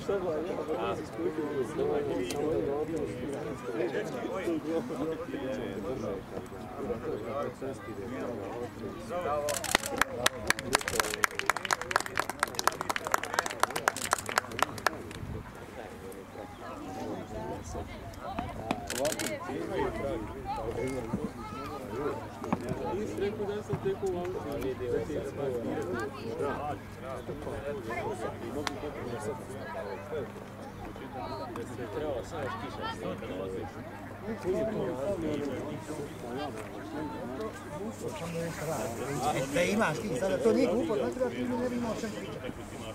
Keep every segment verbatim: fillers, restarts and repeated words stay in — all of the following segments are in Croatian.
Da imaš ti, sada to nije glupo, znači da ti ne bi imao čem pričati.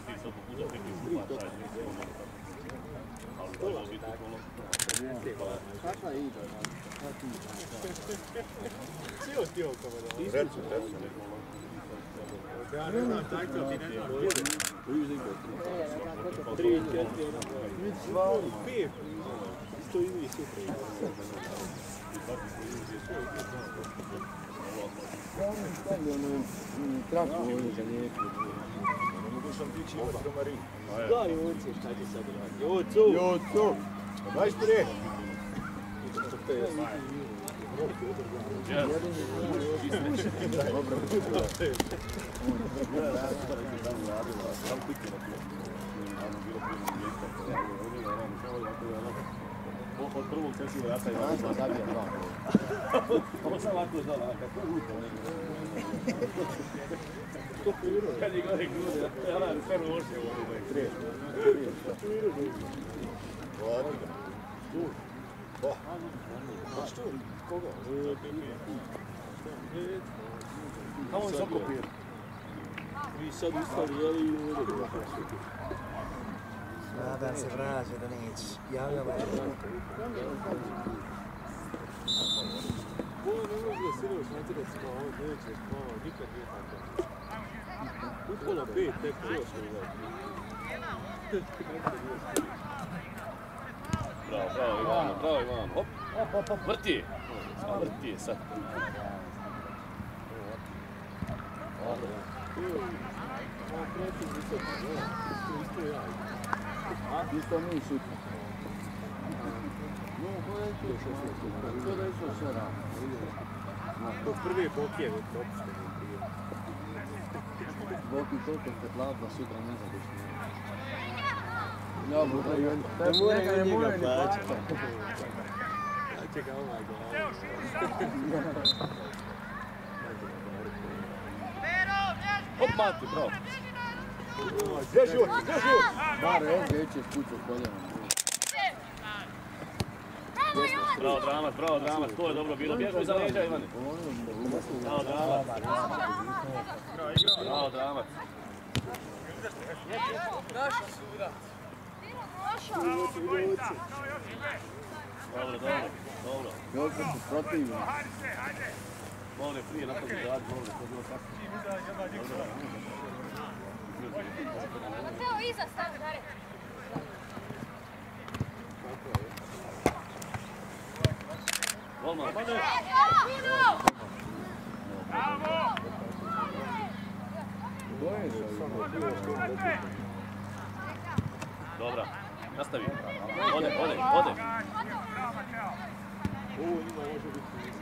Kakva je ida? Cijelo ti ovo kao da... Recu, recu. Ja ne znam tako, ti ne znam bude. Tri, četiri, pet. Isto ide i super. Ja ne stavljam traku ovdje za lijepu. Ne mogu sam tići imati romarin. Da, Joce, šta će sad raditi? Jocu! Jocu! dvadeset tri! Od prvog sesiju jaka je ovako zabija dva. Ovo sam ovako znala, kako je uto. Kad je gore grude, ja nam sve roše u ovoj tre. Hvala ga. Pa što? Koga? Kamo je soko pir? Vi sad ustali, jeli i uvede. Nadam se vraća da neće. Javljala je. Ovo ne može da se neoš natjerati s malo, neće, malo, nikad nije tako. Upola pet, tek još ne znači. Bravo, bravo Ivano, bravo Ivano. Hop, hop, hop, hop, vrti je. Vrti je sad. Ovo kreći visoko, isto ja. Isto mi šutno. No, ko je to šutno? To da je što sve rano. To prvi bokije je propušteno prije. Boki toliko te plava, sutra ne zadiš. Ja, da mora ga njega plaćati. Ja će ga ovaj glava. Hop, Mati, bravo. Gdje život, gdje život? Bar S G će spuću koljena. Bravo, Dramac, bravo, Dramac, to je dobro bilo. Bježu iza leđa, Ivane. Bravo, Dramac. Bravo, Dramac. Naša suda. Dobro, dobro, dobro. Još se protivno. Bol je prije napad izgledati, bol je to bilo tako. Teo, iza stavi, dare. Golman, pade! Bravo! Dobra, nastavi. Ode, ode, ode. Ovo njima može biti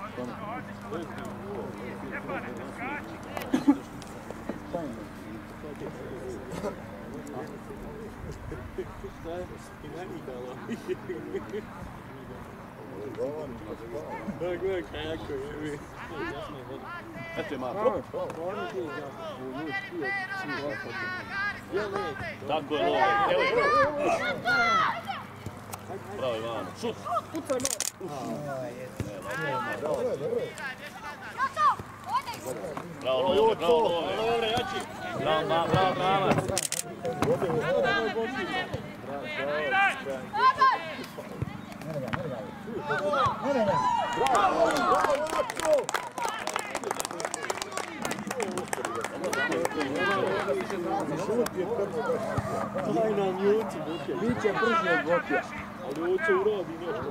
šta je? I nanigala. Da, gledaj kako je. Eto je malo. Tako je, Love. Evo je. Bravo, Ivano. Šut! Pucaj malo! Bravo, Love, bravo, Love. Bravo, bravo, Dramac. Daj nam juci, Boke. Biće brži od Bokija. Ali oće uradi nešto.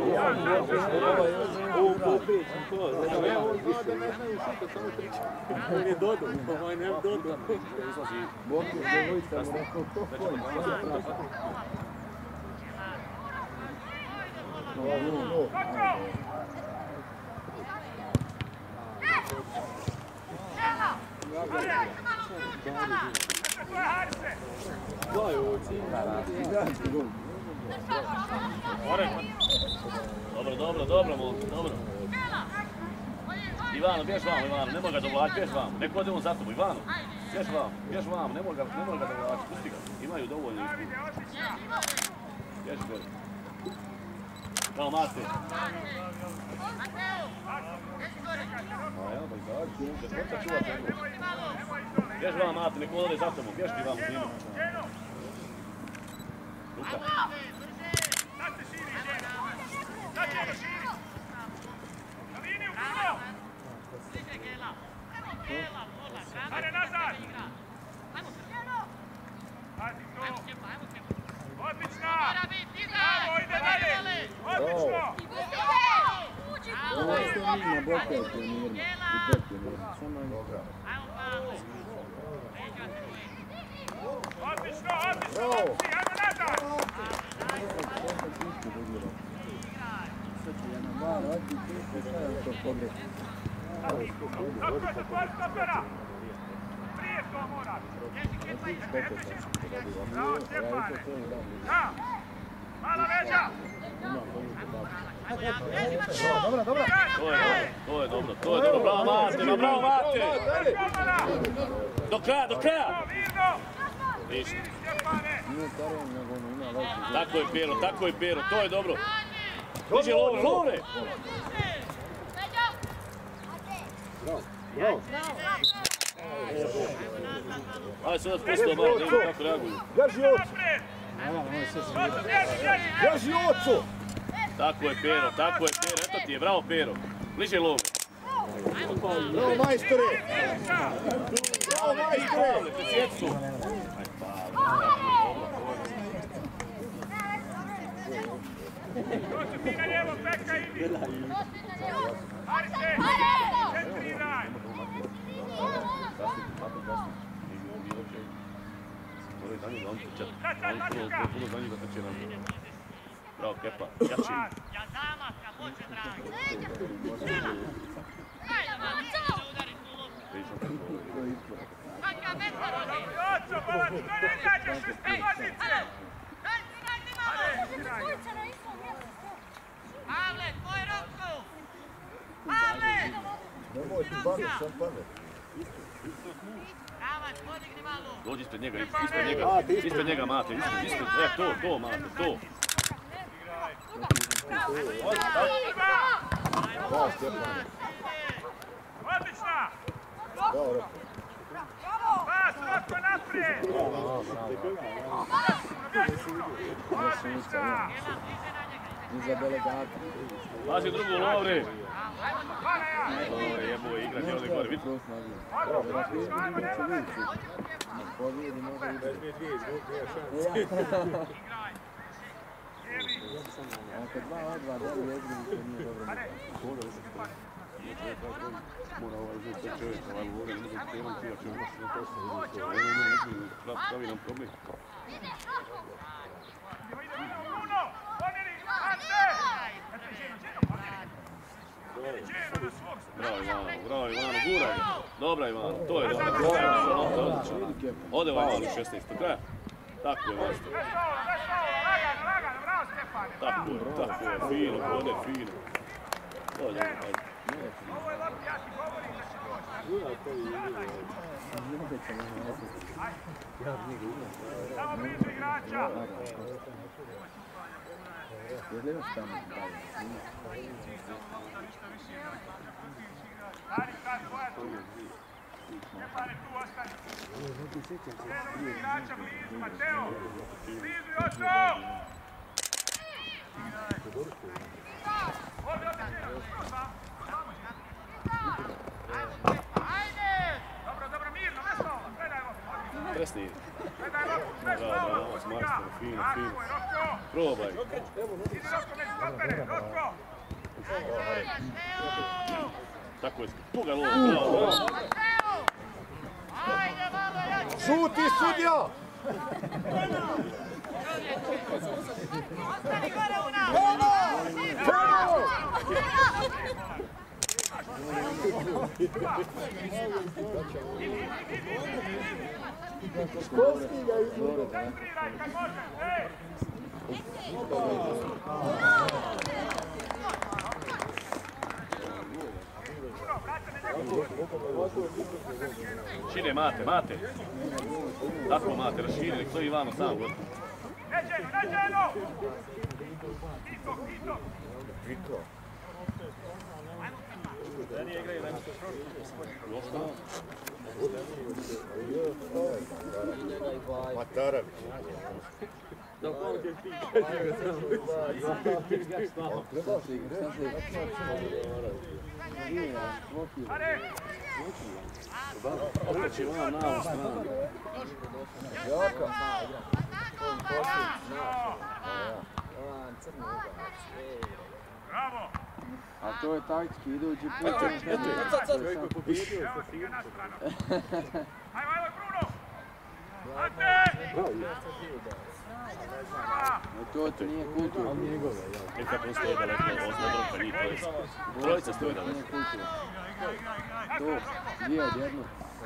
Ovo poprijećem to. Evo on zna da ne znaju šuta, samo priča. On je dodao, ovaj ne dodao. Bog je dvojica mu rekao to koji. Daj oci. Dobro, dobro, dobro, momci, dobro. Ivano, bješ vamo, Ivano, nemoj ga dovlači, bješ vamo. Neko ode on za tobom, Ivano. Bješ vamo, bješ vamo, nemoj ga, nemoj ga dovlači, pusti ga. Imaju dovoljno iskustva. Bješ gore. Bravo, Mate. A evo, ba izađi, bješ konca čuva tebe. Bješ vamo, Mate, neko ode za tobom, bješ ti vamo s njima. Luka. Ajde nazad! Pazi to! Odlično! Bravo, ide dalje! Odlično! Ovo je sve vidno, blokajte mirno. I bek je mirno. Samo je dobra. Odlično, odlično! Ajmo nazad! Dva, radi, ti šta je to pogrešno? Stopera, stopera! Prije to moraš! Bravo, Stjepane! Da! Mala veža! Dobra, dobra. To je dobro, to je dobro, to je dobro. Bravo, Mate, ma bravo, Mate! Do kraja, do kraja! Ništa. Nije teren, nego ono ima veći. Tako je, Pero, tako je, Pero, to je dobro. Diže Lovre, Lovre! Bravo. Ajde se odat postao malo, da vidim kako reaguju. Drži ocu. Drži ocu. Tako je, Pero, tako je, Pero, eto ti je, bravo, Pero. Bliže Lovre. Bravo, majstore. Bravo, majstore. Pred sjecu. Dođu ti na lijevo, peka idi! Harise! Centriraj! Bravo, Kepa, jači. Ja zamaska, može dragi! Oco, bolac, što ne izađeš iz te pozicije? Pavle, tvoj ruku! Pavle! Nemoj ti baviti, sam pamet. Ravac, podigni malo! Dođi ispred njega, ispred njega, ispred njega, Mate, ispred, ispred, e, to, to, Mate, to. Bravo, Stjepane. Odlična! Bravo, Roko. Vas, Roko, naprijed! Odlična! Iza delegata. Pazi drugu, Lovre. Lovre, jebo je igrati, ovdje gore, vidi. Pobjedi može i bez. Dvije, dvije, dvije šanse. Ako dva odva dali jednu, to nije dobro. Mora ovaj uzeti sve čovjek, ovaj Lovre, ne mogu krenuti, ja ću ono što ne posto. Ovo ne mogu, pravi nam problem. Bravo Ivano, bravo Ivano, guraj ga. Dobra Ivano, to je dobro. Ode ovaj malo šesnaest, do kraja. Tako je, master. Tako je, tako je, fino, ode, fino. To je dobro, ajde. Ovo je lopti, ja ti govorim da će doći. Samo blizu igrača. Gledaš tamo, Stari, stari, tvoja tu. Stjepane, tu ostani. Jednog igrača blizu, Mateo. Blizu, Joco! Ovdje, ovdje, ajde! Dobro, dobro, mirno, veselo, gledaj ovo. Tresni. Gledaj Roko, sve Bravo, slavo, bravo, Roko, majstor, fino, tako fino. je, Roko. Probaj. Idi Roko među stopere, Roko. Tako je, tu ga lovi, bravo, bravo. Šuti, sudija! Ostani gore u nas! Školski ga izgleda. Koncentriraj kad možeš, ej! Šire, mate, mate. Tako, mate, raširi, nek stoji Ivano sam. Neđeno, neđeno! Tito, Tito! Vito. Mataravić. Are! Okreći ona na ovu stranu. Jaka. Bravo! A to je taktički idući put. Eto, eto. Čovjek je pobijedio sa tim. Ajmo, ajmo, Bruno! Ante! To ti nije kulturno. E kako on stoji daleko, ozme droga, njih trojica. Trojica stoji daleko. Nije kulturno. To, dvije od jednog.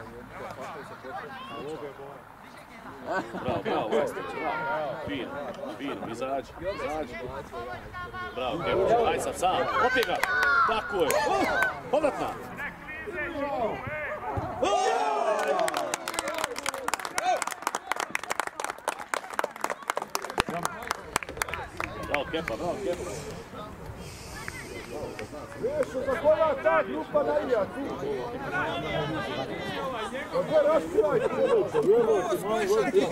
Bravo, bravo, majstor, bravo. Fino, fino, izađi, izađi. Bravo, Kevuć, aj sad sam, opije ga. Tako je. Povratna. Nek lize, čuvu, ej! Bravo, Kepa, bravo, Kepa. Vešo za kola ta grupa navija tu. A gdje raspirajte? Evo ti, moj vodi.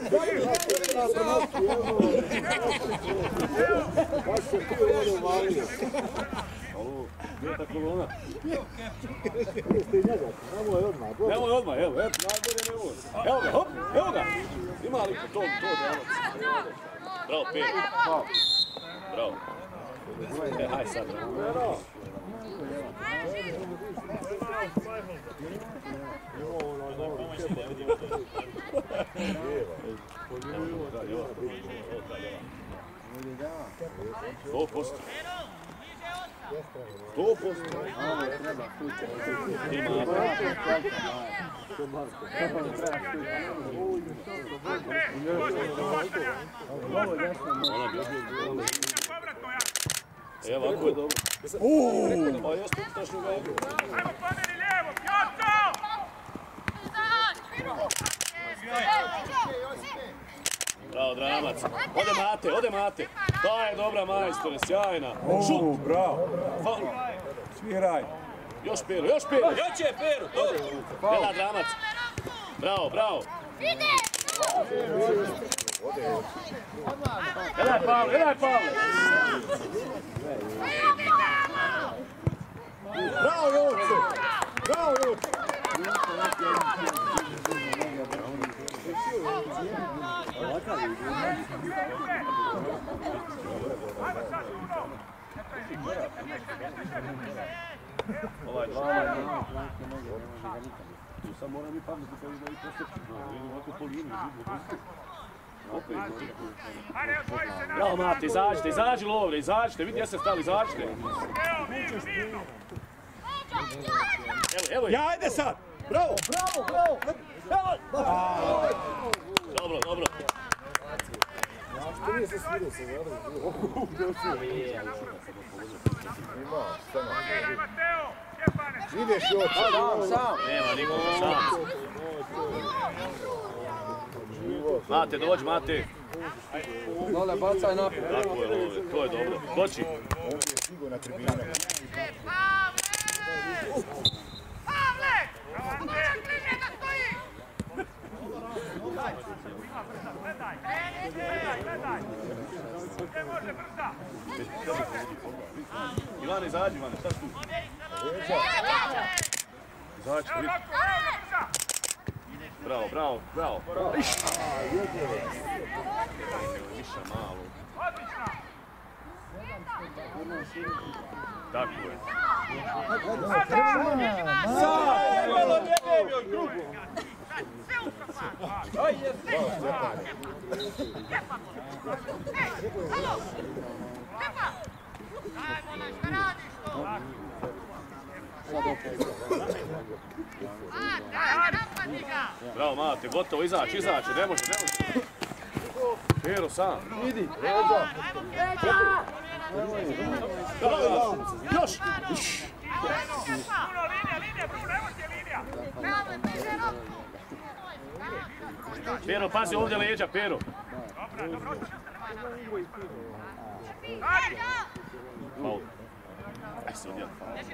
Baš se ti ovo uvalio. Ovo, gdje je ta kolona? Jeste i njega, nemoj odmah. Nemoj odmah, evo, evo, najbolje nemoj. Evo ga, hop, evo ga. Ima li to, to djelac? Bravo, Pero. Bravo. E, haj sad, bravo. Sto posto. Sto posto. Ima. Ona bi odbio. Evo, ovako je dobro. Uuuu! Pa jeste utašno ga odbio. Ajmo po meni lijevo, Pjoco! Bravo, Dramac. Ode Mate, ode Mate. Ta je dobra, majstore, sjajna. Šut! Bravo. Faul. Sviraj. Još Pero, još Pero. Još je Pero, dobro. Gleda Dramac. Bravo, bravo. Gledaj Pavle, gledaj Pavle. Bravo, Joce! Bravo, Joce! Ovaj dva. Tu sam moram i pametno kao da i posteći. Vidim ovako po liniju, opet. Ajde, odvoji se na... Bravo, Mate, izađite, izađi Lovre, izađite, vidi jeste stali, izađite. Evo, mirno, mirno! Evo, evo je. Ja, ajde sad! Bravo! Bravo, bravo! Dobro, dobro. Što nije se svidio se zaraditi? Ima, stano. Ajde, Mateo! Stjepane! Ideš, Joce! Sam! Nema nikoga, sam. Mate, dođi, Mate. Dole, bacaj naprijed. Tako je, Lovre, to je dobro. Doći. Ovdje je stigo na tribine. Pavle! Ante! Gledaj! Gledaj, gledaj! Ne može brza! Ivane, izađi, Ivane, šta si tu? Izađi, Evo, vidi. Roko, evo ga brza! bravo, bravo, bravo, bravo. Iš! Iša malo. Tako je. Sad, malo njegov još drugo. Aj, je Bravo, Mate, gotovo, izaći, izaći, ne može, ne može. Pero sam. Idi, Ređa. Još! Bruno, linija, linija, Bruno, evo ti je linija. Pero, pazi ovdje leđa, Pero. Dobra, dobro, Faul. Aj se odjel.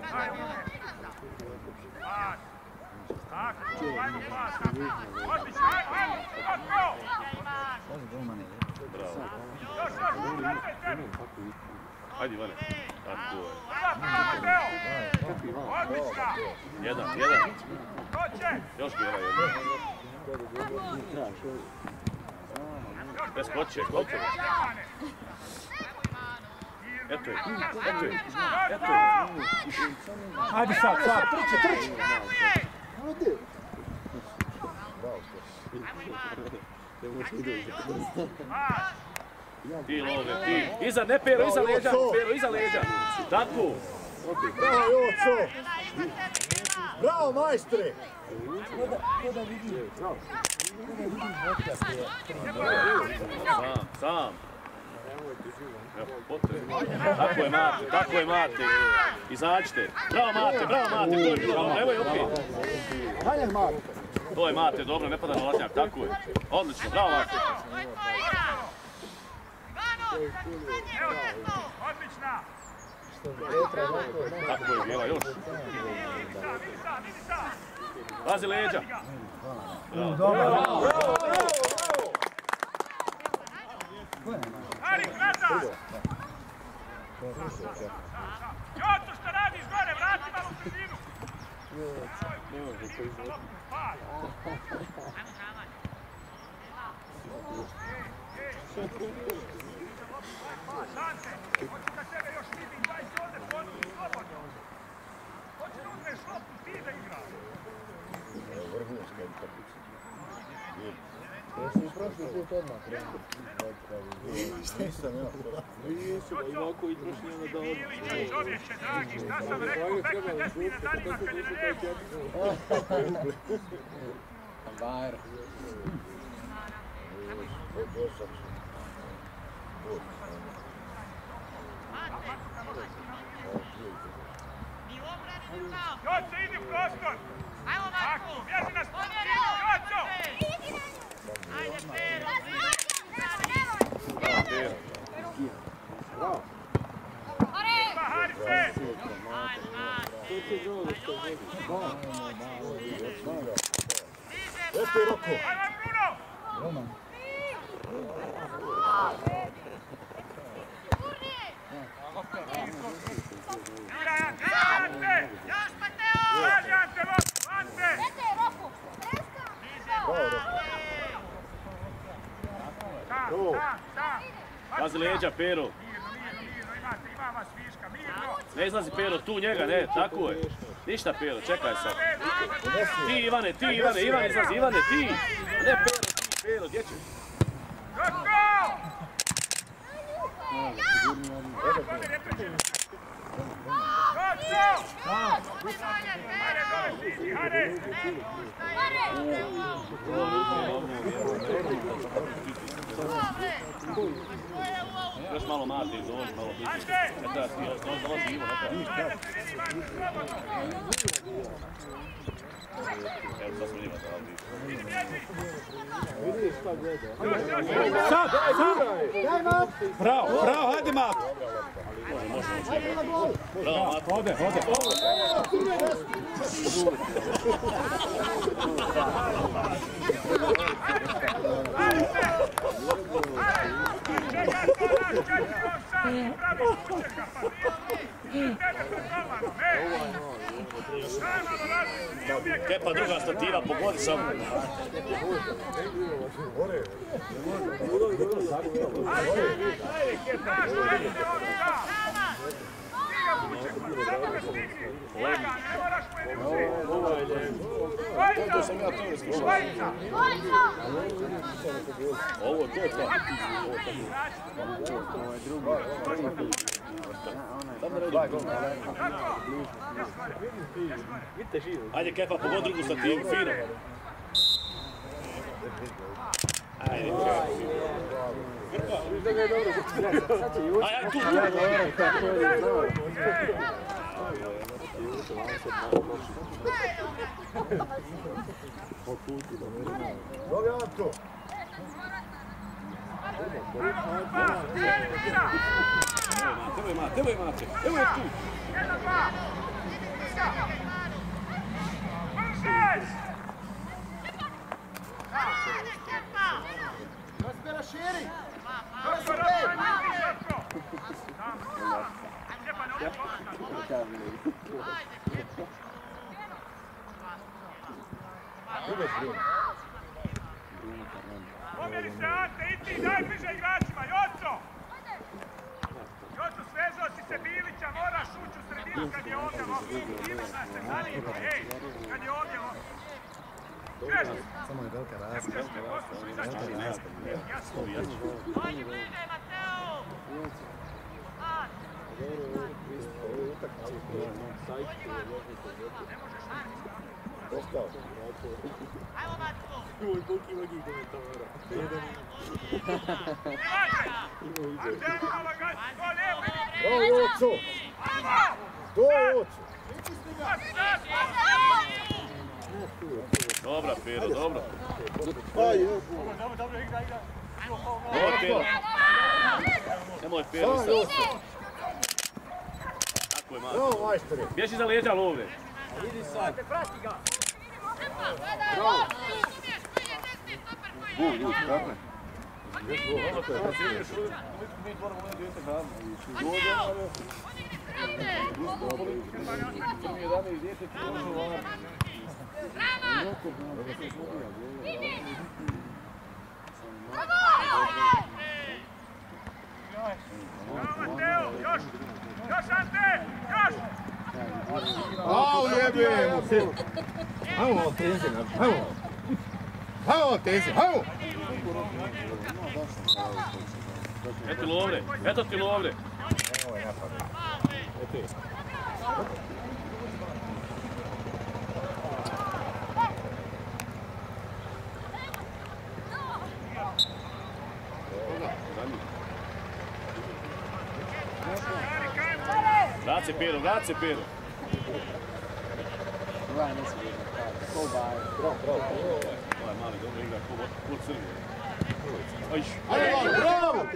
tako, ajmo pas, odlično, ajmo, ajmo, Bravo. još, još, vraćaj tebi. Ajde, Ivane. Tako je. Odlična, Jedan, jedan. to će. Još bijela jedna. Bez koče, koče. Eto je, eto je, eto je. Ajde sad, sad, trči, trči! Ti love, ti. Iza, ne Pero, iza leđa, Pero, iza leđa. Tako. Bravo, Joco. Bravo, majstre. Sam, sam. Evo, potrebno. Tako je, Mate, tako je, Mate. Izađite. Bravo, Mate, bravo, Mate, to je bilo dobro. Evo je opet. Hajde, Mate. To je, Mate, dobro, ne pada na latnjak, tako je. Odlično, bravo, Mate. Odlična. Tako je, bijela još. Pazi leđa. Bravo. Harik, nazad! Joco, što radiš gore, vrati malo u sredinu! Sante, hoću da sebe još vidim, daj se ovdje ponudi slobodno. Hoću da uzmeš loptu, ti da igraš. Vrhunska utakmica. Jesu i prošli put odmah krenuli. Nisam ja. Nisu, da ovako i prošli onda da odmah. Ilića čovječe, dragi, šta sam rekao, Bekle, des mi ne zanima kad je lijevo. Bajr. Joco, idi u prostor! Tako, bježi na stotinu, Joco! Ajde, Pero, Bravo. pa Harice! To će dobro što vodi. Lepi Roko. Ajmo, Bruno! Roman. Igra, Ante! Traži Ante, loptu, Ante! Sam, sam, sam! Pazi leđa, Pero. Mirno, mirno, mirno, imate, ima vas viška, mirno! Ne izlazi Pero, tu njega, ne, tako je. Ništa Pero, čekaj sad. Ti Ivane, ti Ivane, Ivane izlazi, Ivane, ti. A ne Pero, ti, Pero, gdje ćeš? Roko! Gospodine, ne priđe! Joco! Hajde, dole, stiski, hajde! Još malo Mate, dođi malo bliže. Ajde! Ne treba ti, dolazi Ivo, ne treba. Ajde, sredini, van, slobodno! Evo, sad smo njima dali. Idi, bježi! Vidiš šta gleda. Još, još, još! Sad, sad! Bravo, bravo, hajde Mat! Može, može, može. Bravo, Mate. Ode, ode. Čekaj, to naš, čekaj, on sam, pravi kućeka, pa nije tebe pred golmanom, ne? Daj malo različiti, Kepa druga stativa, pogodi samo. To sam ja to iskušao. Ovo je to je to. Ovo je drugi. Ajde Kepa, pogod drugu stativu, fino. Ajde, Grpa. Ajde, tu. Dobri Anto! Evo je Mate, evo je Mate, evo je tu! Razbera širi! Pomjeri se Ante, i ti daj bliže igračima, Joco! Joco, svezao si se Bilića, moraš ući u sredinu kad je ovdje Ivana se zanima, ej, kad je ovdje Samo je velika razlika. Ajde bliže, Mateo! Ajmo, Matko! Ovo je koliki vagih komentara. Bravo, Joco! To je Joco! Dobra, Pero, dobro. Ajde! Dobro, dobro, igra, igra. Nemoj Pero. Nemoj Pero. Tako je, Mate. Bravo, majstore! Bježi za leđa love. Vidi sad. Bum, bum, kako je? Mateo, još! Još, Ante! Još! Au, jebemo se! Hajmo, tenzi, hajmo! Hajmo, tenzi, hajmo! Eto ti lovre, eto ti lovre. Vrat se Pero, vrat se Pero. Ovaj nisi vidio. Ko baje. Bravo, bravo. Ovaj mali dobro igra, ko crni. Ajš. Ajde, bravo!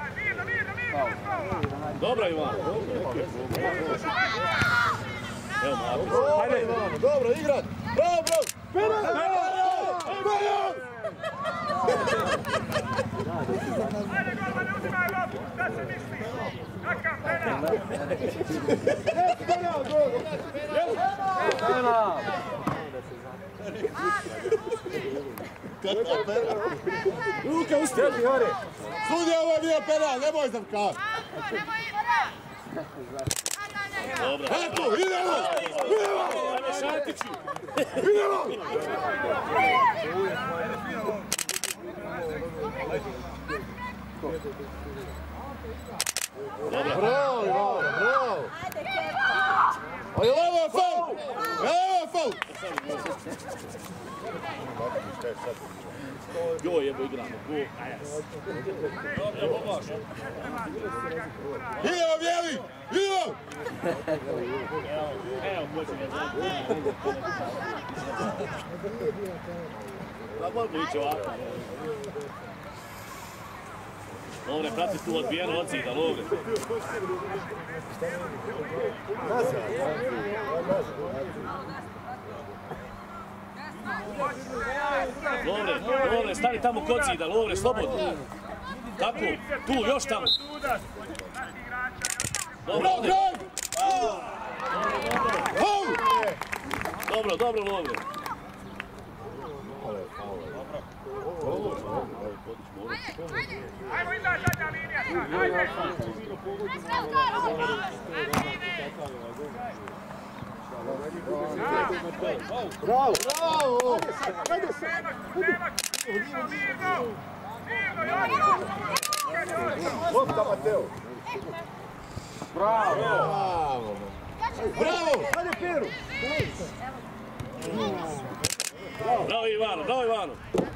Dobra Ivan. Evo Mate. Ajde, Ivano, dobro, igrat! Bravo, bravo! Penal! Penal! Ajde, golmane, uzimaj loptu, šta se misliš? Kakav penal? Penal, gol! Penal! Kakav penal! Ruke ustiži, Hore! Sudija, ovo je bio penal, nemoj zavkat! Dobra. Eto, idemo! Idemo! Ajde Šantiću. Idemo! Dobra. Bravo, Ivano, bravo! Ali ovo je faul! Ovo je faul! Go jebo igramo, go. Evo baš. Idemo, Bijeli! Idemo! Evo, moći ne znam. Pa možda ići ovako. Lovre, prati tu odbijeno od zida, Lovre. Lovre, Lovre, stani tamo kod zida, Lovre, slobodno. Tako, tu, još tamo. Dobro, ovdje. Faul! Dobro, dobro, Lovre. Ajmo izaći zadnja linija, ajde! Bravo, bravo! Ajde se! Mirno, mirno! Mirno, Jojo! Lopta, Mateo! Bravo! Bravo! Bravo! Ajde, Peru! Bravo Ivano, bravo Ivano.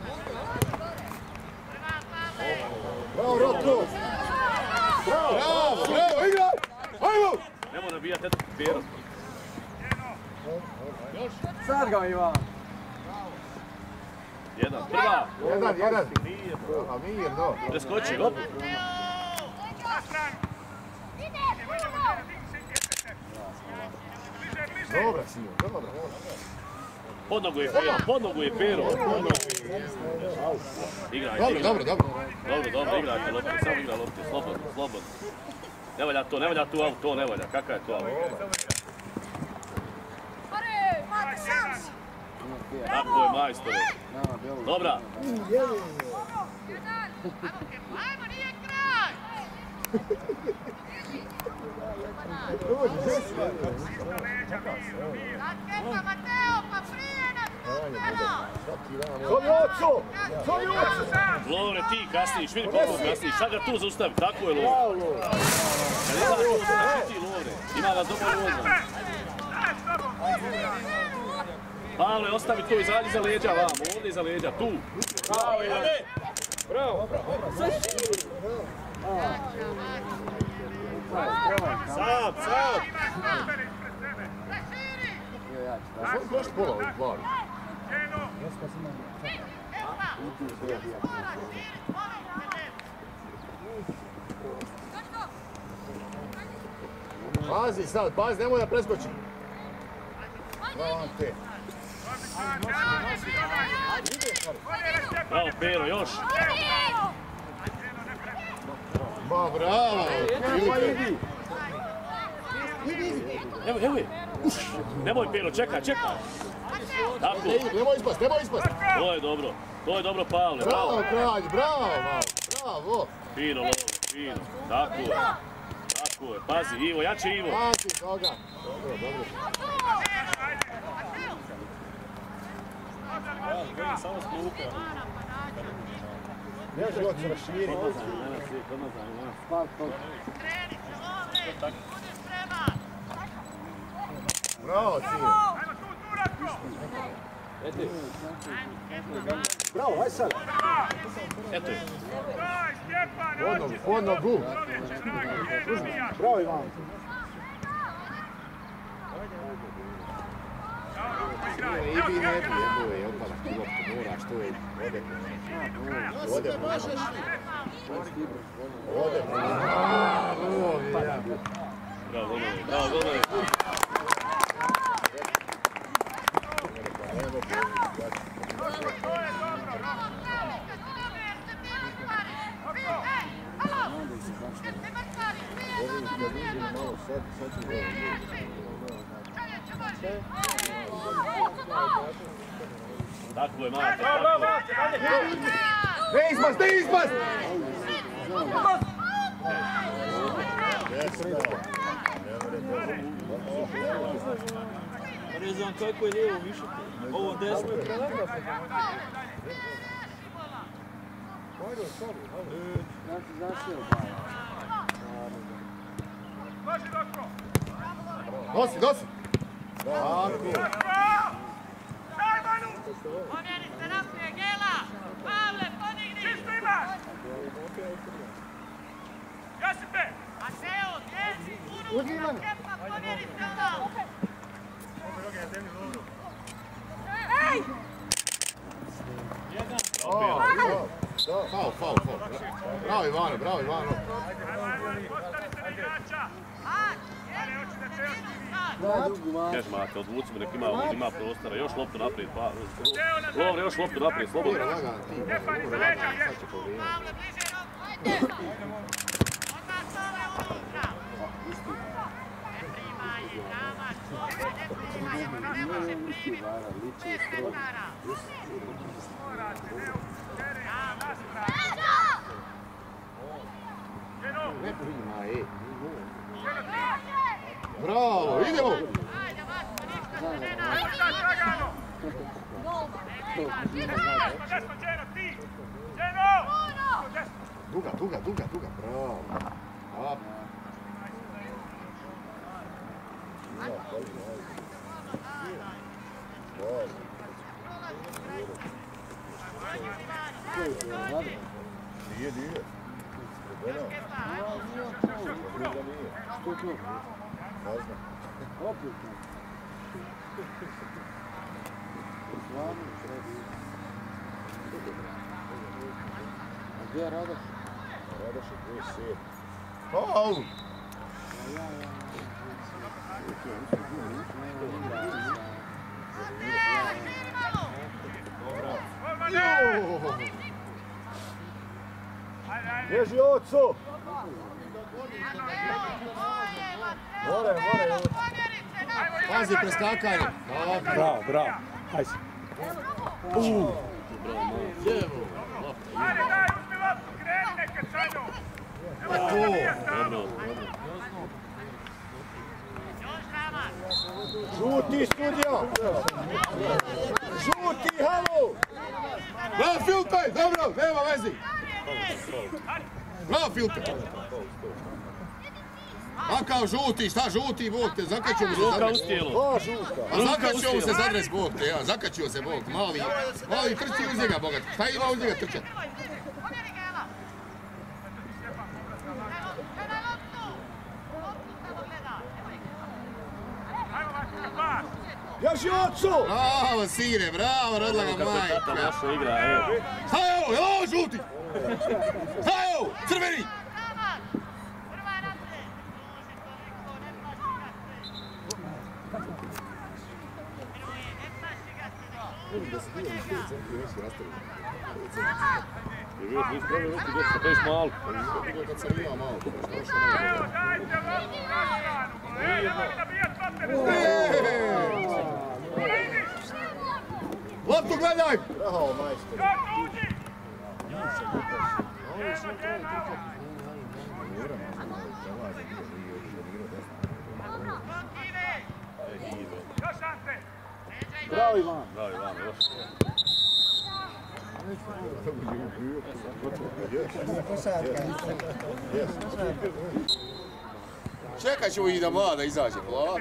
Bravo, Rotko! Bravo! Bravo! Bravo, igra! Ajmo! Nemo nabijati eto Peru. Sad ga Ivan. Jedan, prva. Jedan, jedan. A mirno. Preskoči, op. Dobra, Simo, dobra. Pod nogu je Pero, pod nogu je Pero. Igrajte, Dobro, dobro, dobro. Dobro, dobro, igrajte lopte, samo igra lopte, slobodno, slobodno. Ne valja to, ne valja tu auto, to ne valja, kakav je to auto? Tako je, majstore. Dobra. Ajmo, nije kraj! Raketka, Mateo, pa prije nas pusteno! Zoli oco! Zoli oco! Lovre, ti kasniš, vidi koliko kasniš, sad ga tu zaustavi, tako je Lovre. Kad ima tu, znači ti Lovre, ima vas dobro vozno. Pavle, ostavi to, izađi za leđa vam, ovdje iza leđa, tu. Bravo, Ivane! Bravo! Sad, sad! Sam baš pola u glavi. Pazi sad, pazi, nemoj da preskoči. Bravo, Ante. Bravo, Pero, još. Ma, bravo! Evo, evo je. Nemoj, Pero, čekaj, čekaj. Tako. Nemoj ispast, nemoj ispast! To je dobro. To je dobro, Pavle, Bravo, bravo. kralj, bravo! Bravo! Fino, Lovre, fino. Tako je. Tako je. Pazi, Ivo, jače Ivo. Pazi toga! Dobro, dobro. Samo sluka. Ne život se raširi. Bravo, Simo. Bravo, aj sad. Eto je. Pod nogu, pod nogu. Bravo, Ivan. I bi ne bi, jebo je, opala ti loptu, moraš, to je, ode. Ode, ode. Bravo, Lovre, bravo, Lovre. Tako je, Mate, tako je. Ne izbaz, ne izbaz! Ne znam kako je lijevo više. Ovo desno je prelako. Nosi, nosi! Tako. Pomjeri se naprijed, Gela! Pavle, podigni! Čisto imaš! Josipe! Mateo, djeci, unutra, kepa, pomjeri se onda! Ej! Faul, faul, faul. Bravo Ivano, bravo Ivano. Postavite na igrača! Ali hoću da te još Kaži Mate, odvuci me, nek ima, ima prostora, još loptu naprijed, pa... Lovre, još loptu naprijed, slobodno. Stefani za leđa, ješ! Pavle, bliže ruku, ajde! Odmah tome unutra! Ne primaj, Ramac! Bravo, idemo! Duga, duga, duga, duga, bravo. Up. Nije, nije. Što to? Ne znam. Opet. A gdje je Radoš? Radoš je dvije sedam. Faul! Bježi oco! More, more! Pazi preskakanje! Bravo, bravo! Hajde! Uuu! Ajde, daj, uzmi loptu, kreni neke Sanju! Dobro, dobro. Žuti studija! Žuti, halo! Bravo, Filpe! Dobro, nema vezi! Bravo, Filpe! A kao žuti, šta žuti, Bog te, zakačio mu se Ruka zadres. u tijelu. A zakačio mu se zadres, Bog te, ja, zakačio se, Bog, mali, mali trči uz njega, Bogat. Šta ima uz njega trčati? Još je ocu! Bravo, sine, bravo, rodila ga majka. Kako je tata naša igra, evo. Šta je ovo, je li ovo žuti? Šta je ovo, crveni? Je bio ti ispravio ruku gdje se peš malo. Kad sam imao malo. Evo, dajte loptu na stranu, evo, nemoj nabijat lopte! Loptu gledaj! Bravo, majstor. Kako uđi! Evo, djeno! Još Ante! Bravo, Ivan! Bravo, Ivan, još. Čekaj ćemo i da mlada izađe, polako.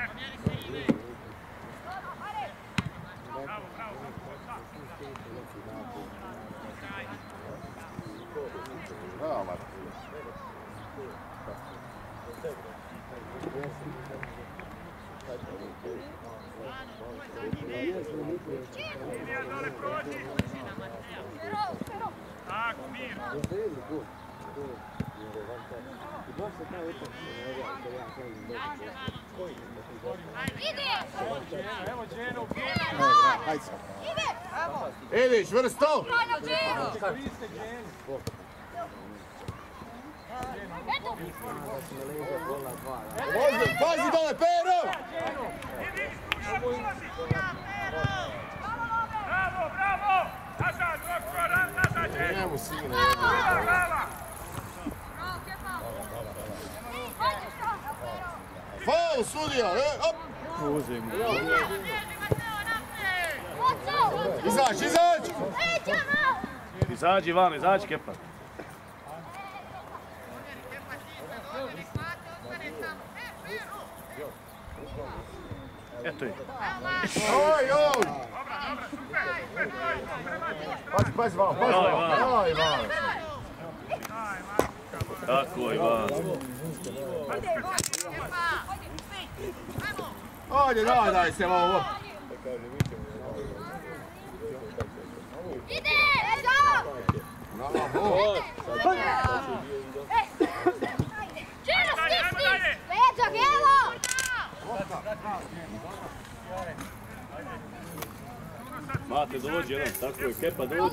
Bravo, Marko. Ilija dole prođi! Tako, mir! Evo Dženo, Idi, čvrsto! Pazi dole, Pero! Bravo, bravo! Nazad, doktor, nazad, Dženo! Njemu sine. Brava, brava! Faul, sudija, e, op! Uzim. Izađi, izađi! Izađi van, izađi Kepa. Eto je. Oj, oj! Pazi, pazi, Ivan, pazi, Ivan! Aj, Ivan! Tako, Ivan. Ajde, daj, daj se ovo! Ide! Eto! Bravo! Džino, stisni! Leđa, Gelo! Mate, dođi jedan, tako je, Kepa, dođi.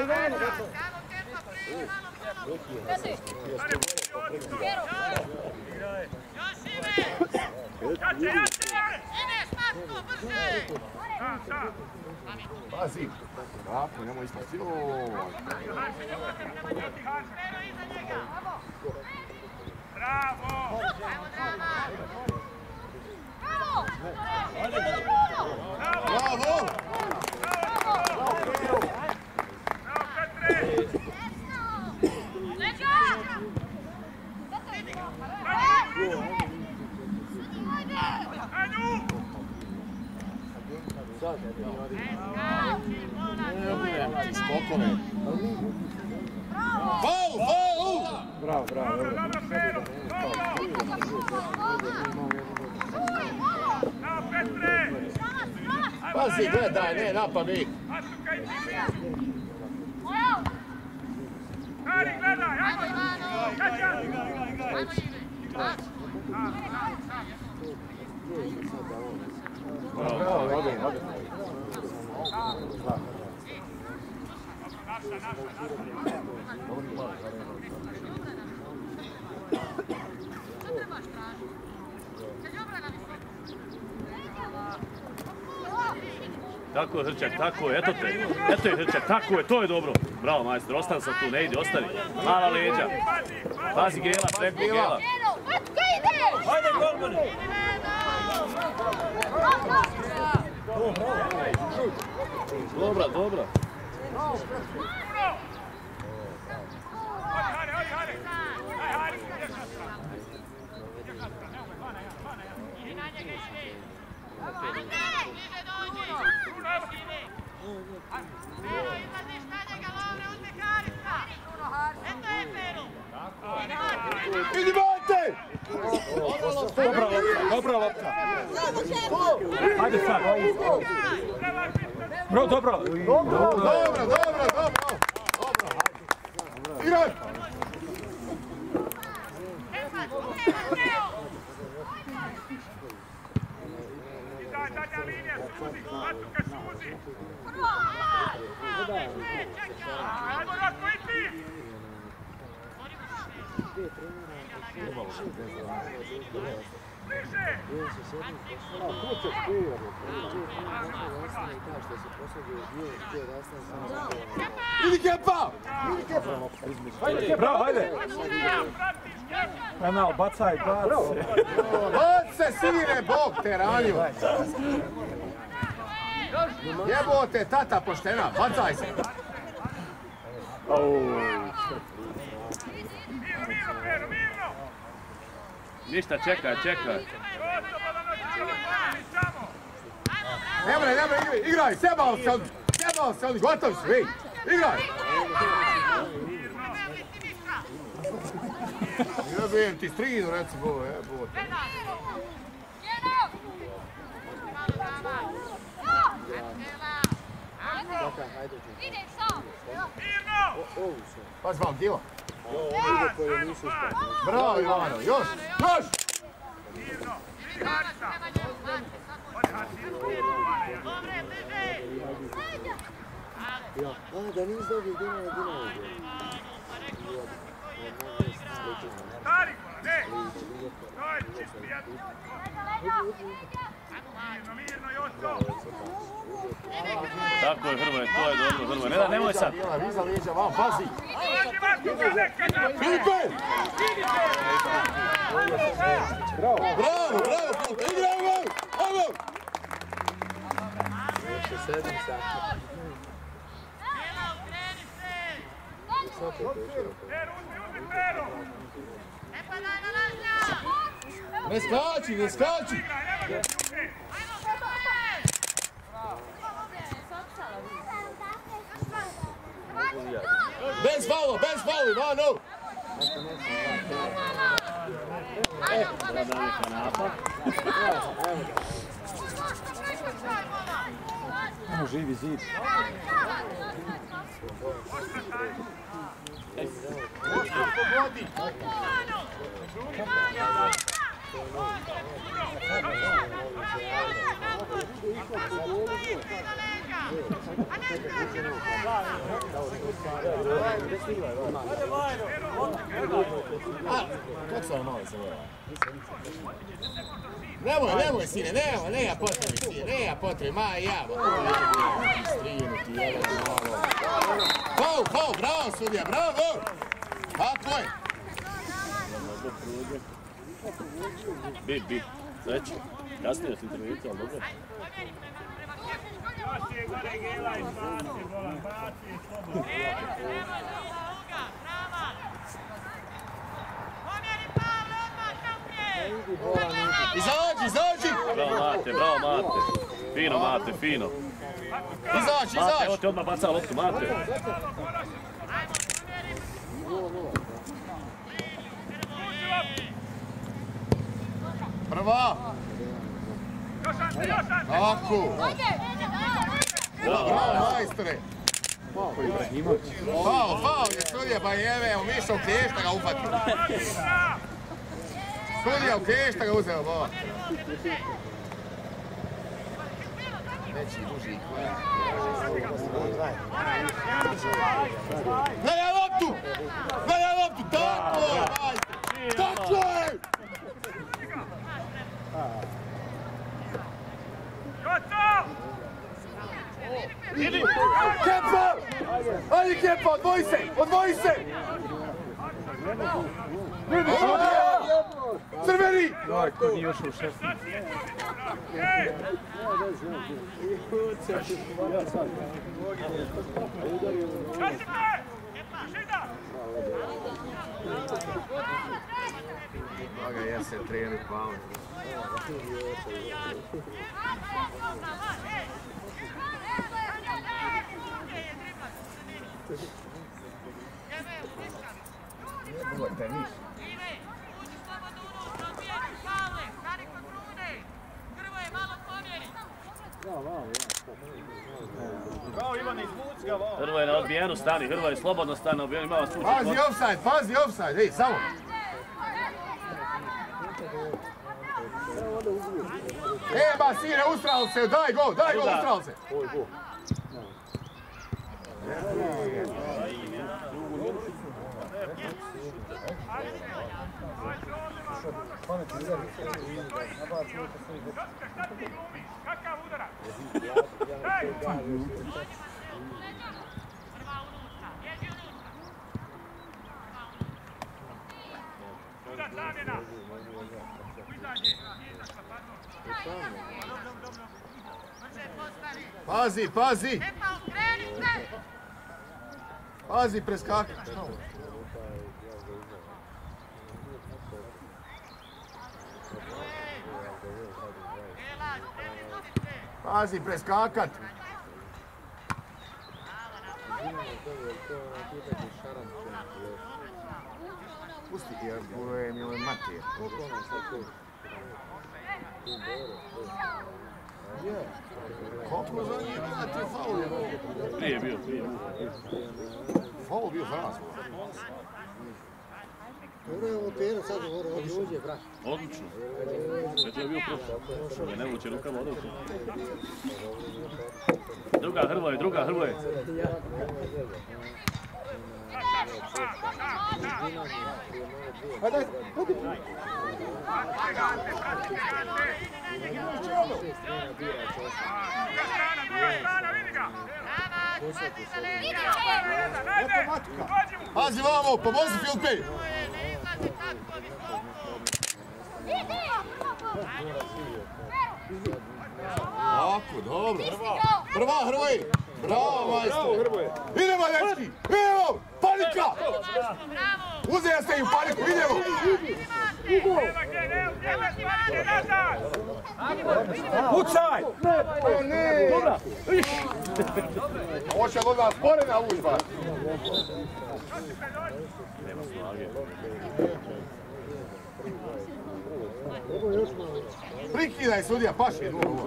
Gelo! Jače, jače! Ideš, Matko, brže! Da, da. Pazi! Tako, nemoj ispasti. Bravo! Bravo! Skokove. Faul, faul! Bravo, bravo. Dobro, Pero! Na, Petre! Pazi, gledaj, ne, napamet. Kari, gledaj, ajmo! Kaća! Bravo, ode, ode. Naša, naša, naša. Tako je Hrčak, tako je, eto te, eto je Hrčak, tako je, to je dobro. Bravo majstor, ostani sam tu, ne ide, ostani. Mala leđa. Pazi Gela, preko Gela. Hajde, golmane! Dobra, dobra. Hajde, hajde, hajde! Hajde, hajde, Idi na njega, idi! Bliže dođi! Pero, izlaziš na njega, Lovre, uzmi Hariska! Eto je Pero! Idi, bate! Dobra lopta, dobra lopta. Hajde sad. Bro, dobro. Dobro, dobro, dobro. Igraj! Daj, zadnja linija, suzi! Matuka, suzi! Ajmo, Roko, i ti! Bliže! Idi, Kepa! Bravo, hajde. Pratiš, Kepa! Penal, bacaj, bacaj. Bac se, sine, Bog te ranio! Jebote, tata poštena, bacaj se! Mirno, mirno, Pero, mirno! Ništa, čekaj, čekaj. Gotovo da noći samo! Nemoj, nemoj, igraj, igraj, sebao se on, sebao se on, gotov si, vi, igraj! Jebijem ti strinu, recimo, jebote. Mirno! Pazi vam, Gila. Pas, ajmo, pas! Bravo, Ivano, još, još! Mirno! Vidi Harisa! Odi Harisa! Lovre, bliže! A, da nisi dobio Dinamo, Dinamo. Stari kola, ne! To je čistijat! Mirno, mirno, Joco! Tako je Hrvoje, to je dobro Hrvoje. Ne da, nemoj sad. Gila, viza lijeđa vam, pazi! Dođi Matuka, neka napad! Filipe! Bravo, bravo, bravo, igraj vam, ajmo! Sedam sati. Gela, ukreni se! Pero, uzmi, uzmi, Pero! Ne padaj na lažnja! Ne skači, ne skači! Igraj, nema da ti uzmi! Ajmo, Hrvoje! Bez faula, bez faula, Ivano! Ajmo, živi zid. Pogodi! Ivano! Kako sam malo se gleda? Nemoj, nemoj sine, nemoj, nema potrebe sine, nema potrebe, ma ja, strinuti jedan malo. Fau, fau, bravo sudija, bravo! Tako je! Bit, bit, sreće. Kasnije si intervencija, ali dobro. Baci je gore Gela i baci bola, baci je slobodno. Izađi, izađi! Bravo Mate, bravo Mate. Fino Mate, fino. Izađi, Mate, izađi! evo ti odmah baca loptu, Mate. Prva! Tako! Bravo, majstore! Fao, fao je sudija, pa jeve, umišao u klješta ga ufatio. Sudija u klješta ga uzeo, bova. Neći duži. Gledaj loptu! Gledaj loptu! Tako je, majstore! Tako je! Idi! Kepa! Ajde Kepa, odvoji se! Odvoji se! Crveni! Ko nije ušao u šestnaest. Aga, ja se trenu pao. Ovo je tenis. Hrvoje na odbijenu stani, Hrvoje slobodno stani na odbijenu, ima vas tuči. Pazi offside, pazi offside, ej, samo. E, ba, sine, Ustralce, daj go, daj go, Ustralce. Kakav udarac? Udar zamjena! Izađe! Pazi, pazi! Pazi, preskakaj. Pazi, preskakat. Pusti ti, ovo je mi ovaj Matije. Koliko za njih imate faul je ovo? Prije bio, prije. Faul bio za nas. Dobro je ovo pjeno sad govore, ovdje uđe, brat. Odlično. Sve je bio prošlo. Ne vuče rukama odlično. Druga Hrvoje, druga Hrvoje. Hajde, hajde. Pazi vamo, pomozi Filipe! Tako, dobro. Prva Hrvoje! Bravo, majstor! Idemo, dečki! Idemo! Panika! Uzeo ste im paniku, idemo! Pucaj! O ne! Dobra! Ovo će od vas porena uzba! Nema snage. Prikidaj sudija, paši je drugo.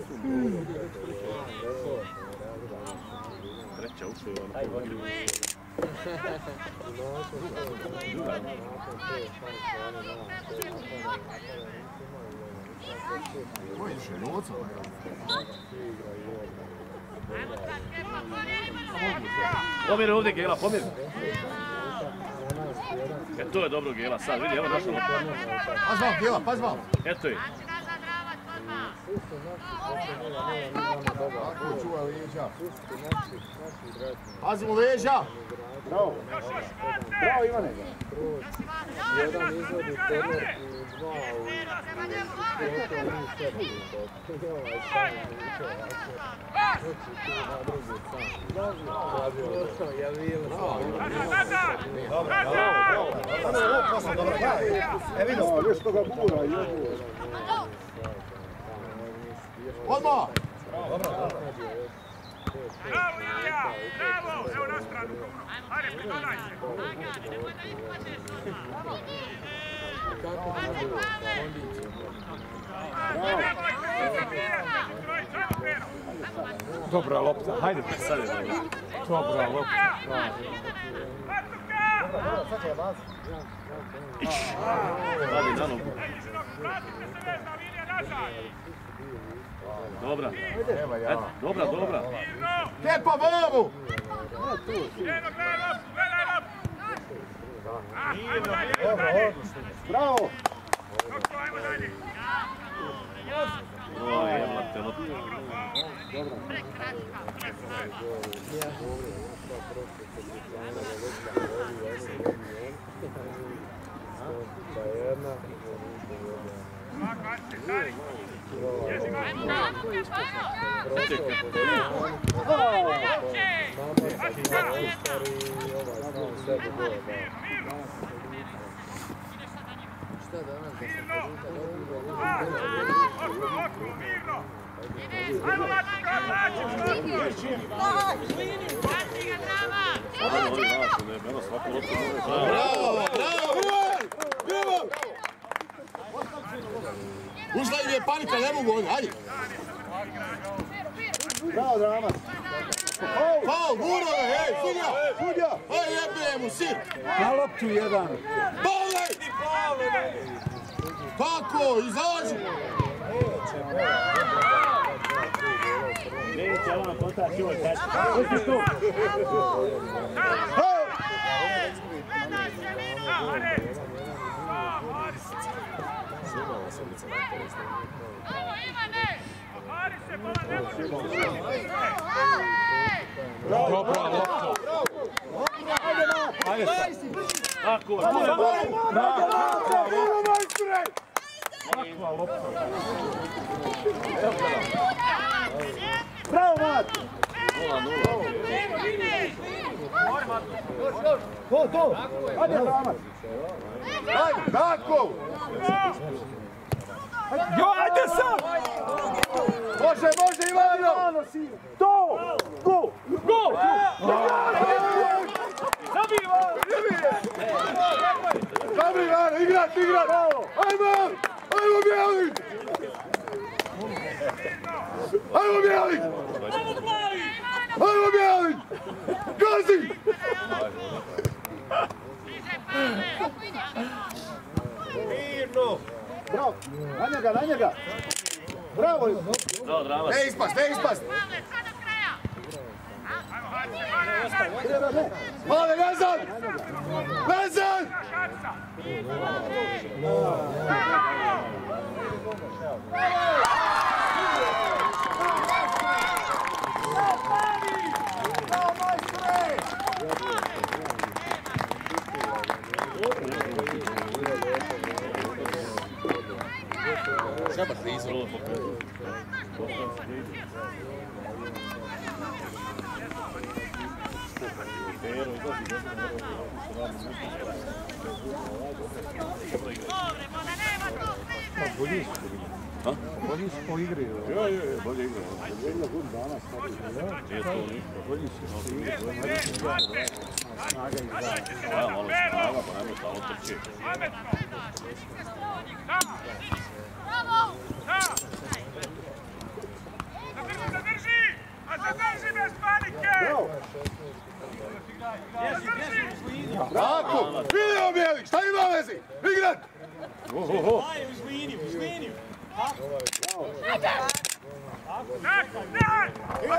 Treća ušao je ono. Pomjeri ovdje Gela, pomjeri. E to je dobro Gela, sad vidi, evo došlo. Paz vam Gela, paz vam. Eto je. Tako čuva leđa. Pazimo leđa. Bravo. Bravo Ivane. Jedan izvodi korner i dva u... Evo, još toga bura i ovo. Odmah! Bravo, Ilija! Bravo! Evo na stranu. Ajde, pridonaj se. Dobra lopta, hajde. Sad je dobro. Dobra lopta. Radi na nogu. Dobra. Eto, dobra, dobra. Kepa vamo! Eno, gledaj loptu, gledaj loptu! Ajmo dalje, ajmo dalje! Bravo! Doktor, ajmo dalje! Oj, jebla te loptu. Ušla im je panika, ne mogu oni, hajde! Bravo, Dramac! Faul, Burove, hej, sudja! Sudja! Hej, jebe mu, sir! Na loptu jedan. Pavle! Kako, izađi! Neće ono kontač joj kači. Pusti tu! Dobra lopta. Ajde sad. Tako, Takva lopta. Bravo, Mat! nula nula. To, to! Hajde, Dramac! Hajde, tako! Jo, ajde sad! Može, može, Ivano! To! Go! Go! Zabij Ivano! Zabij Ivano, igrat, igrat! Ajmo! Ajmo, Bijeli! Ajmo, Bijeli! Ajmo, Bijeli! Gazi! Mirno! Bravo! Na njega, na njega! Bravo! Bravo, Dramac. Ne ispast, ne ispast! Male, vezan! Vezan! Šabat se izvrlo. Bolji su. Bolji su po igri. Ja, ja, ja, bolje igra. Bolji su po igri. Snaga izdava. Ja, malo snaga, pa nemoj stalo trči. Bravo! Zadrži, zadrži! A zadrži bez panike! liniju, uz liniju. Tako, ne!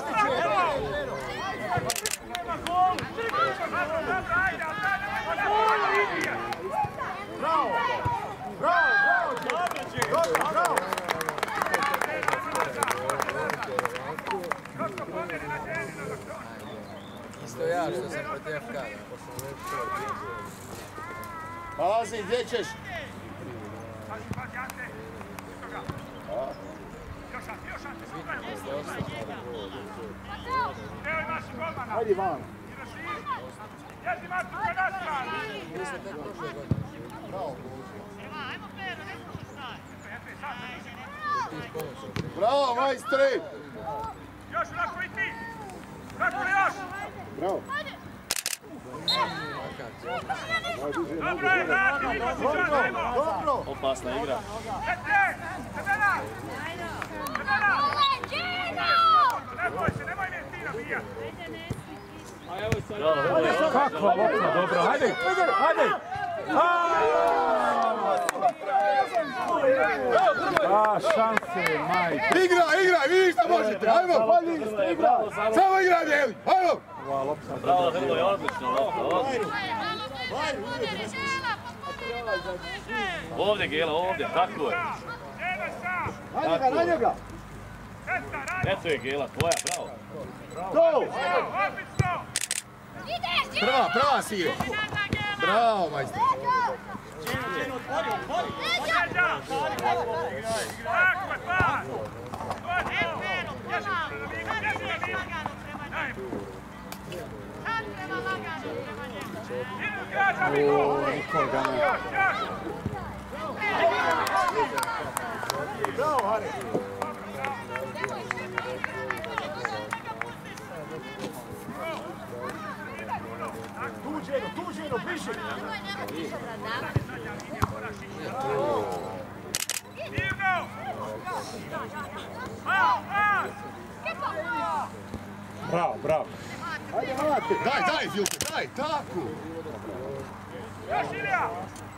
Bravo! Bravo, bravo, bravo! Isto ja što sam protiv F K. Pazi, gdje ćeš? Ajde van. Jesi Marko Kadaska! Bravo, majstri! Još Rako i ti! Rako još! Bravo! Dobro je, vrati, niko si čas, ajmo! Dobro! Opasna igra. Petre! Crvena! Crvena! Ne boj se, nemoj me ti nabijat! A evo sad. Kakva lopta, dobro, hajde, hajde! A, šanse, majke. Igra, igra, vidiš šta možete, ajmo! Samo igra, djeli, ajmo! Bravo, Hrvoje, odlično lopta, odlično. Ovdje, Gela, ovdje, tako je. Na njega, na njega! Eto je Gela, tvoja, bravo. Go! Odlično! Prva, prva Siro! Bravo, majstri! Leđa! Tako je, pa! To je to! Jesi nabijat! Idu građa, Niko! Još, još! Bravo, Hari! Tuđeno, tuđeno, bliže! Mirno! Pas, pas! Bravo, bravo. Ajde, Mate! Daj, daj, Zilke, daj, tako! Još Ilija!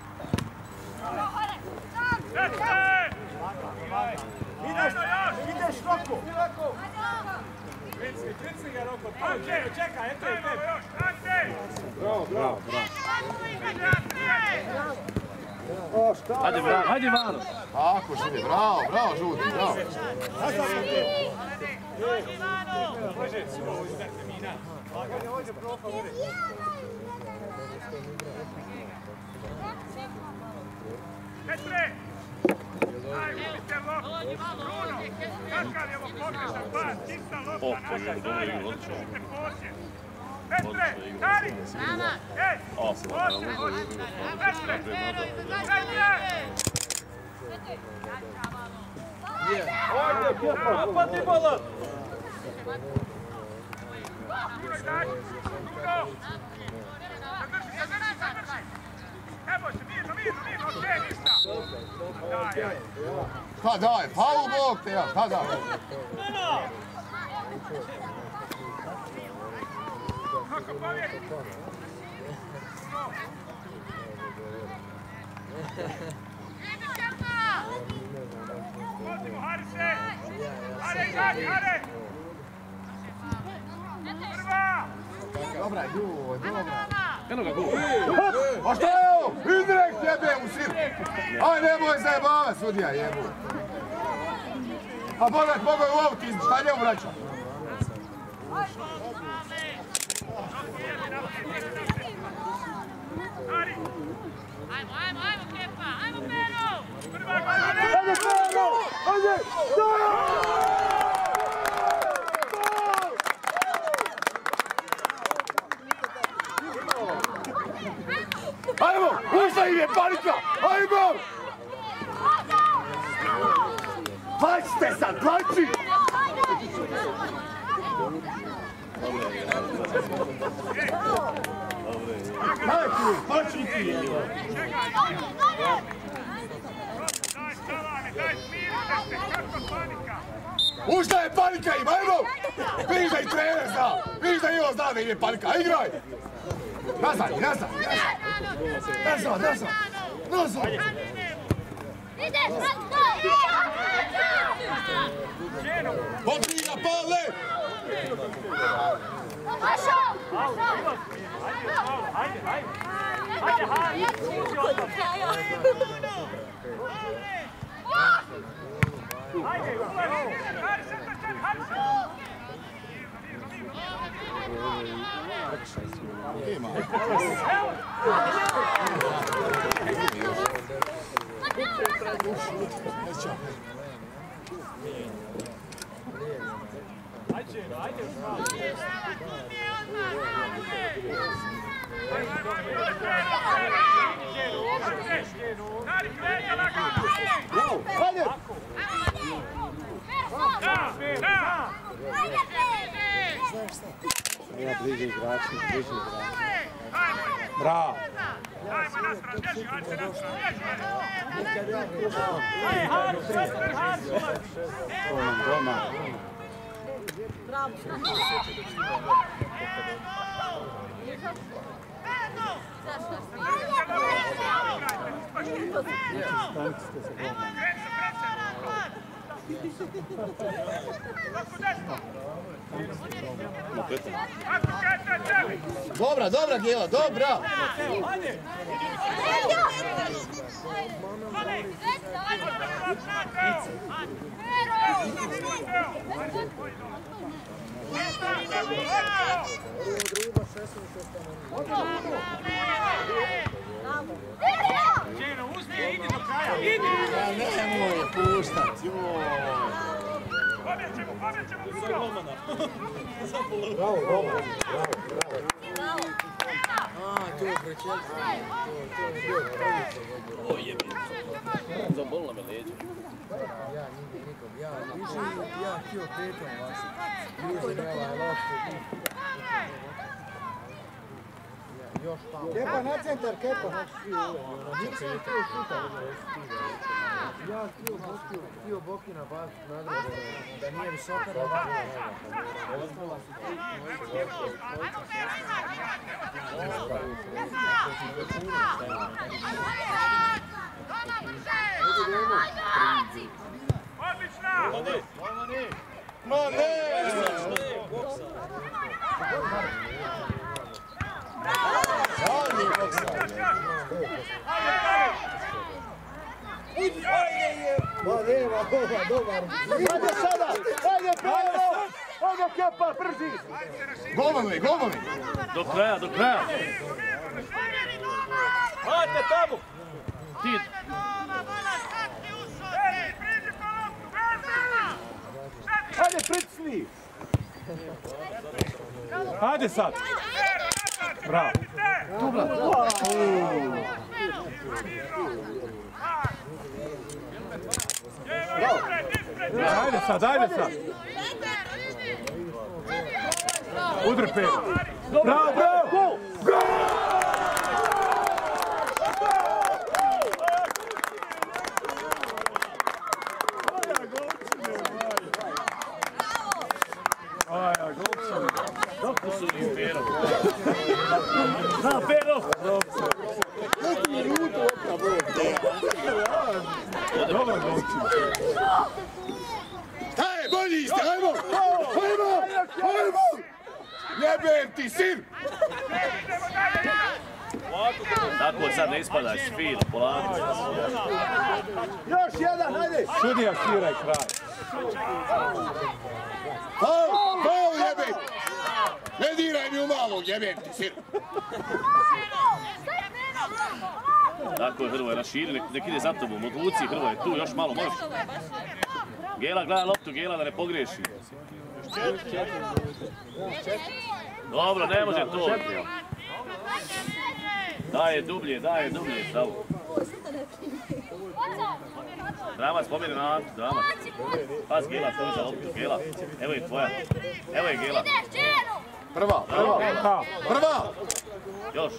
Petre! Ideš, ideš, Roko! Prici ga Roko, čekaj, čekaj, eto je Ajmo tebi. još, Ante! Bravo, bravo! O, šta? Hajde, bravo, hajde, Vano. Tako, Žide, bravo, bravo, Žudi, bravo! Petre! Aj, vidite loptu! Bruno! Kakav je ovo pogrešan pas, čista lopta O, naša, dobro, daj, dobro, odlično. držite posjed! Petre, stari! Ej, O, posjed, bravo. Petre! Petre! Ajde, Kepa, napadi bola! Bruno, daj! Bruno! Zadrži, zadrži, zadrži! Ne boj se, mirno, mirno, mirno, okej, ništa! Daj, aj! Šta daj, faul Bog te ja, šta daj? Kako povijek? Vozimo, Harise! Hare, izađi, Hare! Prva! Dobra, joj, dobra. Eno ga gol. A šta je ovo? Indirekt jebe u sir. Aj, nemoj zajebavat, sudija jebu. A Bogat mogo je u autizmu, šta njemu vraća? Hari! Ajmo, ajmo, ajmo, Kepa, ajmo, Pero! Prva, Hare! Ajde, Pero! Ajde! Ajmo! Ušla im je panika! Ajmo! Plačite sad, plači! Plači, plači ti! Daj, Salane, daj, smirite se, kakva panika! Ušla je panika im, ajmo! Vidiš da i trener zna! Vidiš da Ivo zna da im je panika, igraj! Nazad, nazad, nazad! Nazad, nazad! Nazad! Potriga, Pavle! Ajde, ajde! Ajde, Hari! Ajde, Hari, sad čak, Hari! Ajde, ajde! Ja bliži igrači, bliži igrači. Bravo. Ajmo naspram, bježi, ajde naspram, bježi! Ajde, Haru, šester, Haru! Doma. Bravo. Dobra, dobra Gela, dobra! Čeno, uspije, idi do kraja, idi! Ja nemoj puštat, joj! Pobjet ćemo, pobjet ćemo, Kuro! Bravo, bravo, bravo, bravo. A, to je prečelstvo. To je bio pravice. O jebi. Zabolila me leđa. Ja, nigdje nikom. Ja, više ja htio petom vas. Ljuzen je ovaj loptu. Još tamo. Kepa na centar, Kepa. Nisam htio šuta. Ja htio Bokiju, htio Bokina baviti nagrade, da nije visoka da važna noga. Ostala su tri moji Odlična! Ma ne! Zadnji boksa! Ma nema, ova, dobar. Ajde sada! Ajde Pero! Ajde Kepa, brži! Golmanovi, golmanovi! Do kraja, do kraja! Hajde tamo! Ti! Ajde, pritisni! Hajde sad. Bravo. Ajde sad, ajde sad. Udri Pero. Bravo, bravo! Aja, golčine. Kako su iz Pero? Na, Pero! Neku minutu opra bude. Dobar golčine. Hej, bolji ste, ajmo! Ajmo! Ajmo! Jebem ti sin! Tako sad ne ispadaš, fino, polako. Još jedan, ajde! Sudija sviraj kraj. Faul, faul jebem! Ne diraj mi u malog, jebem ti sin! Tako je Hrvoje, raširi, nek, nek ide za tobom, odluci Hrvoje, tu još malo, možeš. Gela, gleda loptu, Gela da ne pogriješi. Dobro, ne može to. Daje dublje, daje dublje, stavu. Dramac, pomjeri na Antu, Dramac. Pas Gela, stoji za loptu, Gela. Evo je tvoja. Evo je Gela. Prva, prva, prva! Još.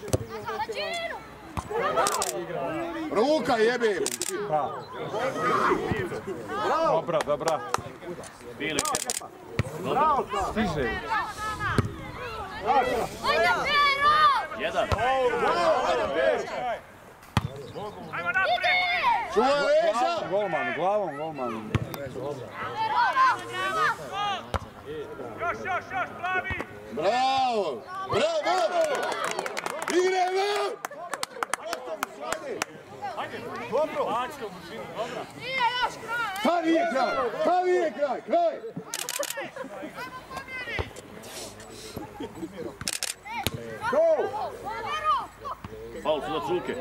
Ruka jebem! Dobra, dobra. Bili. Stiže. Jedan. Ajmo naprijed! Čuvaj leža! Golman, glavom, golman. Još, još, još, plavi! Bravo! Bravo! Idemo! Dobro! Bačka u bušinu, dobro! Nije još kraj! Pa nije kraj! Pa nije kraj! Kraj! Go! Faul, sudac ruke.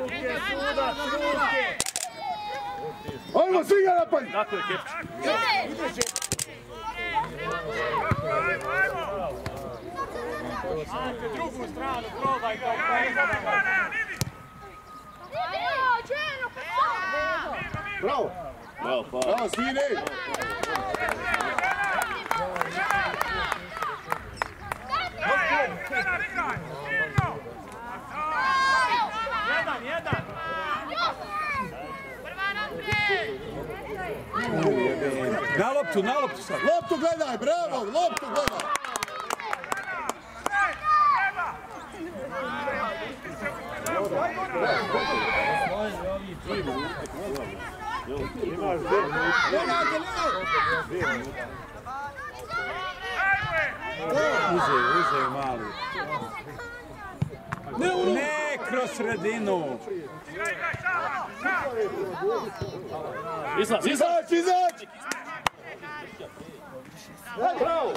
Ajmo svi ga napad! Tako je, Kepčić. Drugu stranu, probaj kao Bravo! Bravo, faul. Bravo, sine! jedan, jedan! Na loptu, na loptu sad. Loptu gledaj, bravo! Loptu gledaj! Uze, uze mali. Ne, kroz sredinu. Izlaz, izlaz! Izać, izać! Bravo!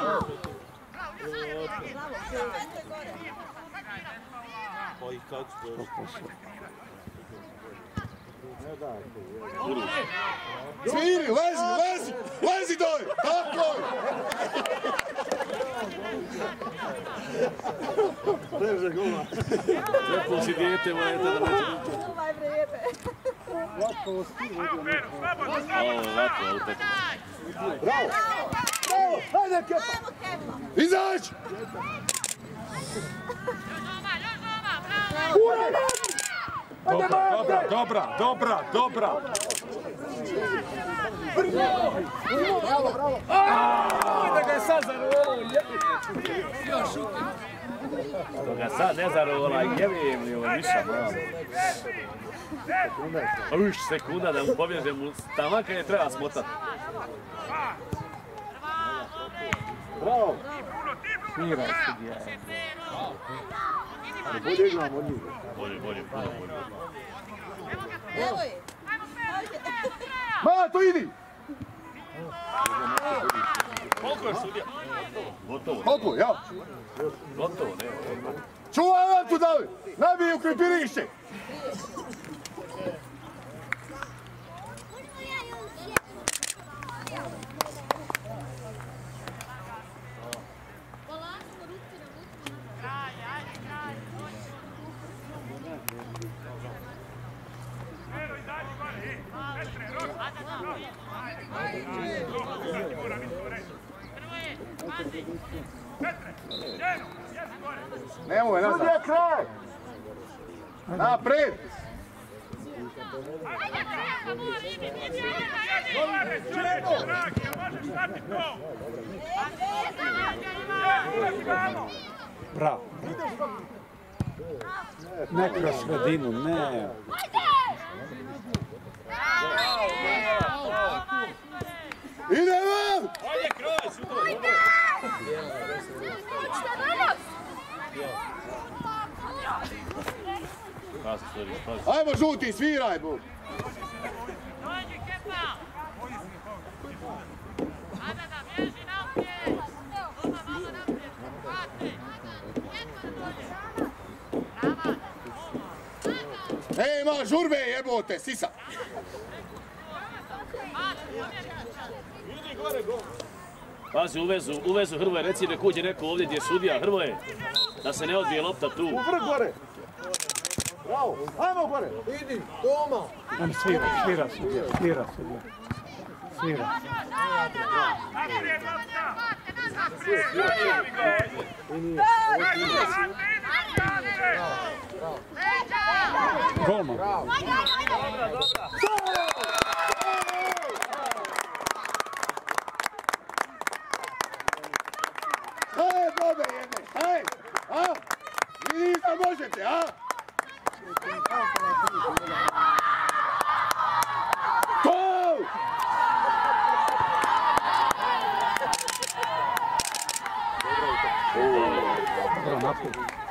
Pa i kako se Sviri, lezi, lezi! Lezi doj! Tako je! Drže guma. Treplo si dijete, moje da neće. Ovaj vreme. Ajmo, Peru, slobodno, Ovo slobodno! je ovako, ali tako. Bravo! Bravo! Hajde, Kepa! Izać! Dobra, dobra, dobra, dobra. Bravo, bravo! Da ga je sad zarovalo. Toga sad ne zarovala, jevim li ovo niša, bravo. Uš, sekunda da mu pobježe mu tamo kad je treba smotat. Bravo! Mira sudija. Bolje igram od njih. Bolje, bolje, puno bolje. Evo je. Mato, idi! Koliko je sudija? Gotovo. Koliko, ja? Gotovo, ne. Čuvaj vam tu dali! Nabij u krepirišće! Nemoj, nazad. Sudija kraj! Napred! Bravo. Ne kroz sredinu, ne. Idemo! Ajde, kroj, sudo. Pazi, storiš, pazi. Ajmo žuti, sviraj, bu! Ej, ima žurbe, jebote, sisa! Pazi, uvezu, uvezu Hrvoje, reci nek uđe neko ovdje gdje je sudija, Hrvoje. Da se ne odbije lopta tu. U vrh gore! Bravo, ajmo gore! Idi, Toma! On svira, svira sudija, svira sudija. Svira. Naprijed, lopta! Golman. Hajde, bobe jedne, hajde! A? Vidite, možete, a? Dobro, naprijed.